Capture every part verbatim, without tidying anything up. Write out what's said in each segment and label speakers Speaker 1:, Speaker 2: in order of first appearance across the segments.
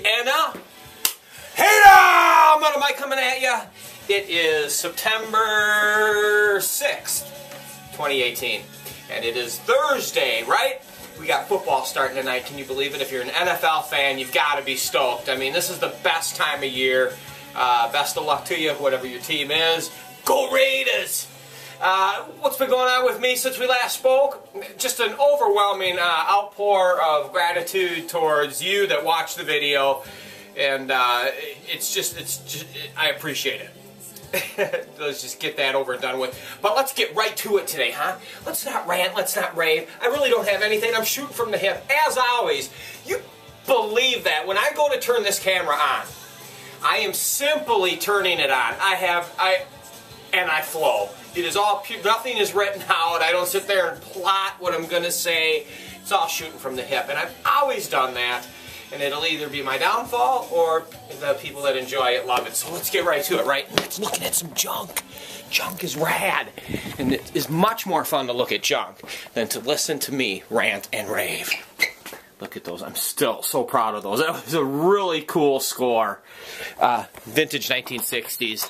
Speaker 1: And now, hey now, Metal Mike coming at ya. It is September sixth, twenty eighteen, and it is Thursday, right? We got football starting tonight. Can you believe it? If you're an N F L fan, you've got to be stoked. I mean, this is the best time of year. Uh, best of luck to you, whatever your team is. Go Raiders! Uh, what's been going on with me since we last spoke? Just an overwhelming uh, outpour of gratitude towards you that watched the video, and uh, it's just, it's just, I appreciate it. Let's just get that over and done with. But let's get right to it today, huh? Let's not rant, let's not rave. I really don't have anything. I'm shooting from the hip, as always. You believe that when I go to turn this camera on, I am simply turning it on. I have, I, and I flow. It is all pure, nothing is written out. I don't sit there and plot what I'm going to say. It's all shooting from the hip. And I've always done that. And it'll either be my downfall or the people that enjoy it love it. So let's get right to it, right? Let's looking at some junk. Junk is rad. And it is much more fun to look at junk than to listen to me rant and rave. Look at those. I'm still so proud of those. That was a really cool score. Uh, vintage nineteen sixties.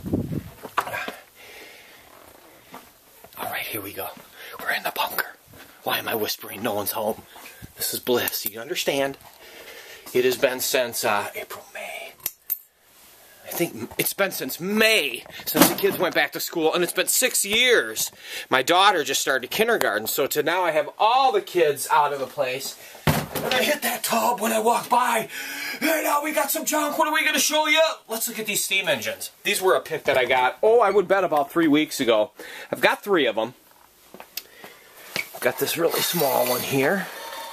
Speaker 1: Alright, here we go. We're in the bunker. Why am I whispering? No one's home. This is bliss. You understand? It has been since uh, April, May. I think it's been since May since the kids went back to school, and it's been six years. My daughter just started kindergarten, so to now I have all the kids out of the place. And I hit that tub when I walk by. Hey, now we got some junk. What are we going to show you? Let's look at these steam engines. These were a pick that I got, oh, I would bet about three weeks ago. I've got three of them. I've got this really small one here.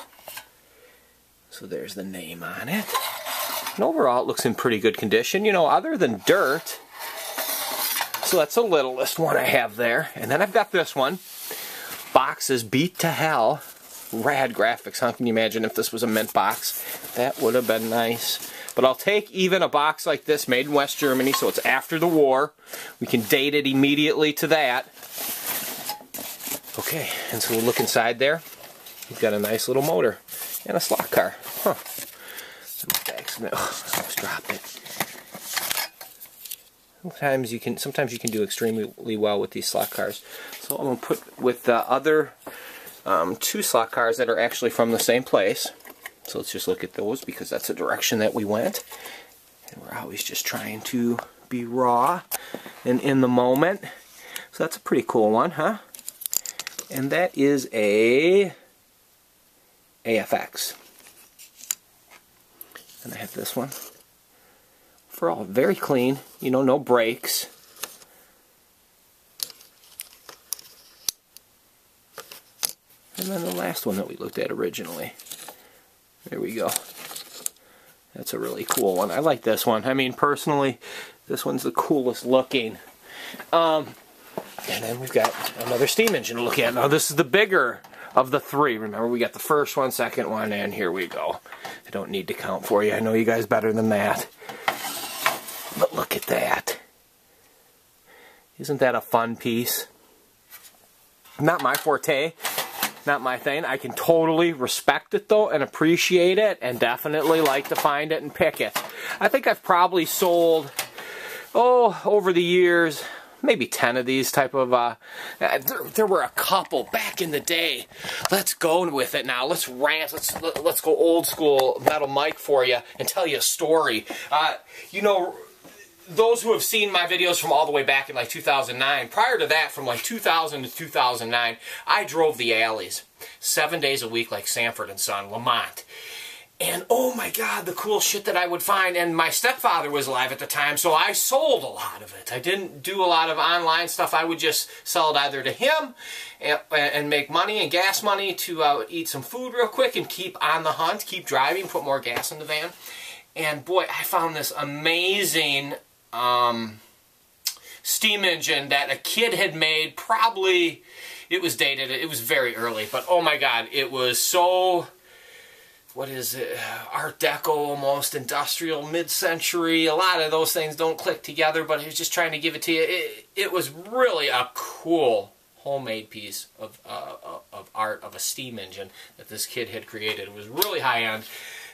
Speaker 1: So there's the name on it. And overall, it looks in pretty good condition, you know, other than dirt. So that's the littlest one I have there. And then I've got this one. Boxes beat to hell. Rad graphics, huh? Can you imagine if this was a mint box? That would have been nice. But I'll take even a box like this, made in West Germany, so it's after the war. We can date it immediately to that. Okay, and so we'll look inside there. We've got a nice little motor and a slot car. Huh. Oh, I almost dropped it. Sometimes you can, sometimes you can do extremely well with these slot cars. So I'm going to put with the other Um, two slot cars that are actually from the same place. So let's just look at those because that's the direction that we went. And we're always just trying to be raw and in the moment. So that's a pretty cool one, huh? And that is a A F X. And I have this one. For all very clean, you know, no brakes. And then the last one that we looked at originally. There we go. That's a really cool one. I like this one. I mean, personally, this one's the coolest looking. Um, and then we've got another steam engine to look at. Now, this is the bigger of the three. Remember, we got the first one, second one, and here we go. I don't need to count for you. I know you guys better than that. But look at that. Isn't that a fun piece? Not my forte. Not my thing. I can totally respect it though and appreciate it and definitely like to find it and pick it. I think I've probably sold, oh, over the years, maybe ten of these type of, uh, there, there were a couple back in the day. Let's go with it now. Let's rant. Let's, let's go old school Metal Mike for you and tell you a story. Uh, you know, those who have seen my videos from all the way back in like two thousand nine, prior to that, from like two thousand to two thousand nine, I drove the alleys seven days a week like Sanford and Son, Lamont. And oh my God, the cool shit that I would find. And my stepfather was alive at the time, so I sold a lot of it. I didn't do a lot of online stuff. I would just sell it either to him and, and make money and gas money to uh, eat some food real quick and keep on the hunt, keep driving, put more gas in the van. And boy, I found this amazing Um, steam engine that a kid had made. Probably it was dated, it was very early, but oh my God, it was so, what is it, Art Deco almost, industrial, mid-century. A lot of those things don't click together, but he was just trying to give it to you. It, it was really a cool homemade piece of, uh, of art of a steam engine that this kid had created. It was really high-end.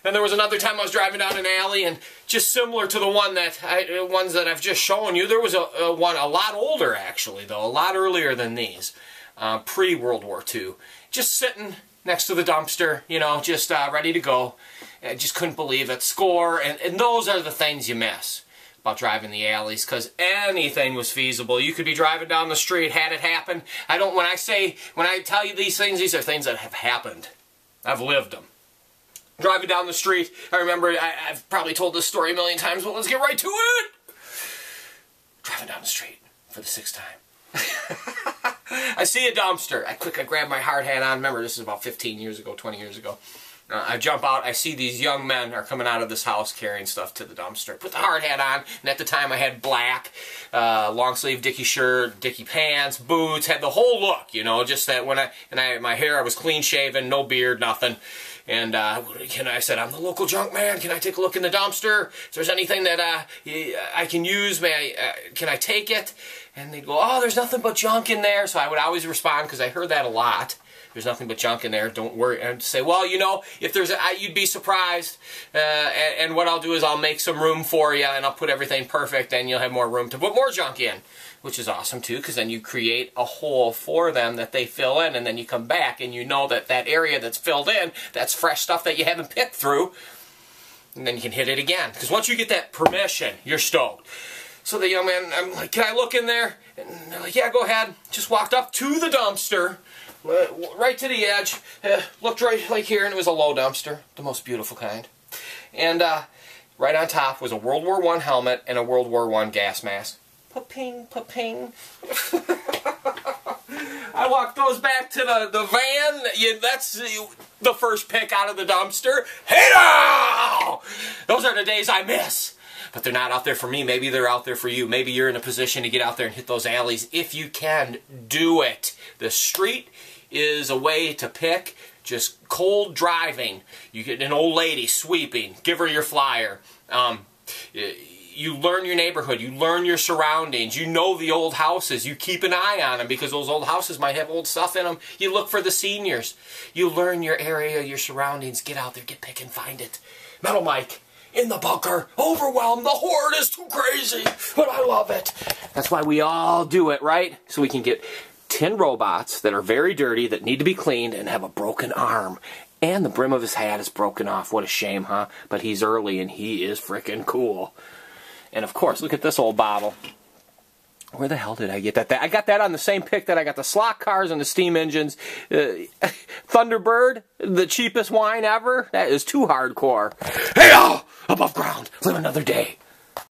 Speaker 1: Then there was another time I was driving down an alley, and just similar to the one that I, ones that I've just shown you, there was a, a one a lot older actually, though, a lot earlier than these, uh, pre-World War Two. Just sitting next to the dumpster, you know, just uh, ready to go. I just couldn't believe it. Score, and, and those are the things you miss about driving the alleys, because anything was feasible. You could be driving down the street, had it happen. I don't, when I say, when I tell you these things, these are things that have happened. I've lived them. Driving down the street, I remember, I, I've probably told this story a million times, but let's get right to it. Driving down the street for the sixth time. I see a dumpster. I quick, I grab my hard hat on. Remember, this is about fifteen years ago, twenty years ago. Uh, I jump out, I see these young men are coming out of this house carrying stuff to the dumpster. Put the hard hat on, and at the time I had black, uh, long sleeve Dickie shirt, Dickie pants, boots, had the whole look, you know, just that when I, and I, my hair, I was clean shaven, no beard, nothing. And uh, can I said, I'm the local junk man, can I take a look in the dumpster? If there's anything that uh, I can use, may I, uh, can I take it? And they'd go, oh, there's nothing but junk in there. So I would always respond, because I heard that a lot. There's nothing but junk in there, don't worry. And say, well, you know, if there's a, you'd be surprised, uh, and, and what I'll do is I'll make some room for you, and I'll put everything perfect, and you'll have more room to put more junk in, which is awesome too, because then you create a hole for them that they fill in, and then you come back, and you know that that area that's filled in, that's fresh stuff that you haven't picked through, and then you can hit it again. Because once you get that permission, you're stoked. So the young man, I'm like, can I look in there? And they're like, yeah, go ahead. Just walked up to the dumpster, right to the edge, uh, looked right like here, and it was a low dumpster, the most beautiful kind. And uh, right on top was a World War One helmet and a World War One gas mask. Pa-ping, pa-ping. I walked those back to the, the van. You, that's the first pick out of the dumpster. Hey now! Those are the days I miss. But they're not out there for me. Maybe they're out there for you. Maybe you're in a position to get out there and hit those alleys. If you can, do it. The street is a way to pick. Just cold driving. You get an old lady sweeping. Give her your flyer. Um, you learn your neighborhood. You learn your surroundings. You know the old houses. You keep an eye on them, because those old houses might have old stuff in them. You look for the seniors. You learn your area, your surroundings. Get out there. Get pick and find it. Metal Mike. In the bunker, overwhelmed, the horde is too crazy, but I love it. That's why we all do it, right? So we can get ten robots that are very dirty, that need to be cleaned, and have a broken arm. And the brim of his hat is broken off. What a shame, huh? But he's early, and he is frickin' cool. And of course, look at this old bottle. Where the hell did I get that? I got that on the same pick that I got the slot cars and the steam engines. Uh, Thunderbird, the cheapest wine ever. That is too hardcore. Hey, oh, above ground, live another day.